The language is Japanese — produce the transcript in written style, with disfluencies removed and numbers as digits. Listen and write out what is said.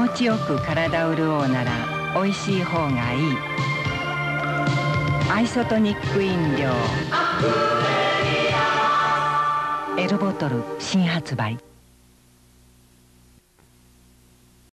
ちよく体を潤うならおいしい方がいい。アイソトニック飲料エルボトル新発売。